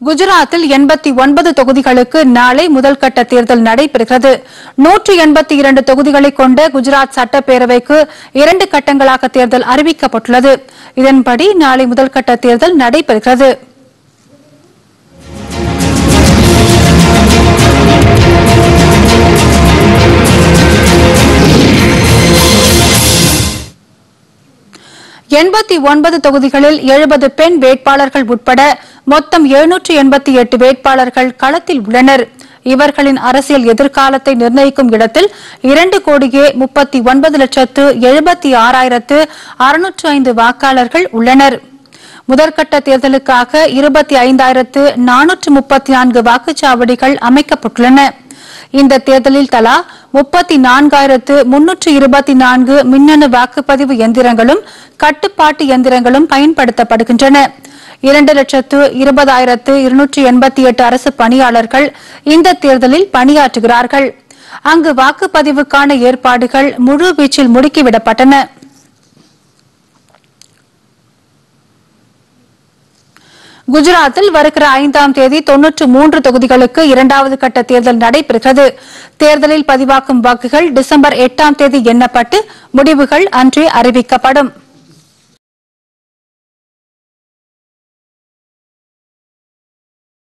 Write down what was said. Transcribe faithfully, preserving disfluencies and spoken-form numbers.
குஜராத்தில் எண்பத்தி ஒன்பது தொகுதிகளுக்கு நாளை முதல்கட்ட தேர்தல் நடைபெறுகிறது. நூற்று எண்பத்தி இரண்டு தொகுதிகளை கொண்ட குஜராத் சட்டப்பேரவைக்கு இரண்டு கட்டங்களாக தேர்தல் அறிவிக்கப்பட்டுள்ளது. இதன்படி நாளை முதல்கட்ட தேர்தல் நடைபெறுகிறது. எண்பத்தி ஒன்பது தொகுதிகளில் எழுபது பெண் வேட்பாளர்கள் உட்பட மொத்தம் எழுநூற்று எண்பத்தி எட்டு வேட்பாளர்கள் களத்தில் உள்ளனர். இவர்களின் அரசியல் எதிர்காலத்தை நிர்ணயிக்கும் இடத்தில் இரண்டு கோடியே முப்பத்தி ஒன்பது லட்சத்து எழுபத்தி ஆறாயிரத்து அறுநூற்று ஐந்து வாக்காளர்கள் உள்ளனர். முதற்கட்ட தேர்தலுக்காக இருபத்தி ஐந்தாயிரத்து நானூற்று முப்பத்தி நான்கு வாக்குச்சாவடிகள் அமைக்கப்பட்டுள்ளன. இந்த தேர்தலில் தலா முப்பத்தி நான்காயிரத்து முன்னூற்று இருபத்தி நான்கு மின்னணு வாக்குப்பதிவு எந்திரங்களும் கட்டுப்பாட்டு எந்திரங்களும் பயன்படுத்தப்படுகின்றன. இரண்டு லட்சத்து இருபதாயிரத்து இருநூற்று எண்பத்தி எட்டு அரசு பணியாளர்கள் இந்த தேர்தலில் பணியாற்றுகிறார்கள். அங்கு வாக்குப்பதிவுக்கான ஏற்பாடுகள் முழுவீச்சில் முடுக்கிவிடப்பட்டன. குஜராத்தில் வருகிற ஐந்தாம் தேதி தொன்னூற்று மூன்று தொகுதிகளுக்கு இரண்டாவது கட்ட தேர்தல் நடைபெறுகிறது. தேர்தலில் பதிவாக்கும் வாக்குகள் டிசம்பர் எட்டாம் தேதி எண்ணப்பட்டு முடிவுகள் அன்றே அறிவிக்கப்படும்.